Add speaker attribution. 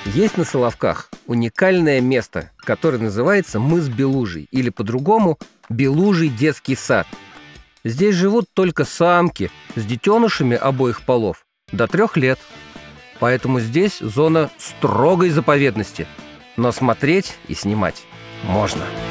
Speaker 1: Есть на Соловках уникальное место, которое называется мыс Белужий, или по-другому Белужий детский сад. Здесь живут только самки с детенышами обоих полов до 3 лет. Поэтому здесь зона строгой заповедности, но смотреть и снимать можно.